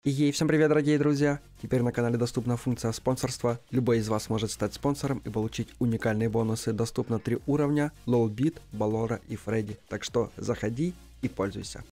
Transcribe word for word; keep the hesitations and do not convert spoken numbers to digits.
И всем привет, дорогие друзья! Теперь на канале доступна функция спонсорства. Любой из вас может стать спонсором и получить уникальные бонусы. Доступно три уровня: Lowbit, Балора и Фредди. Так что заходи и пользуйся.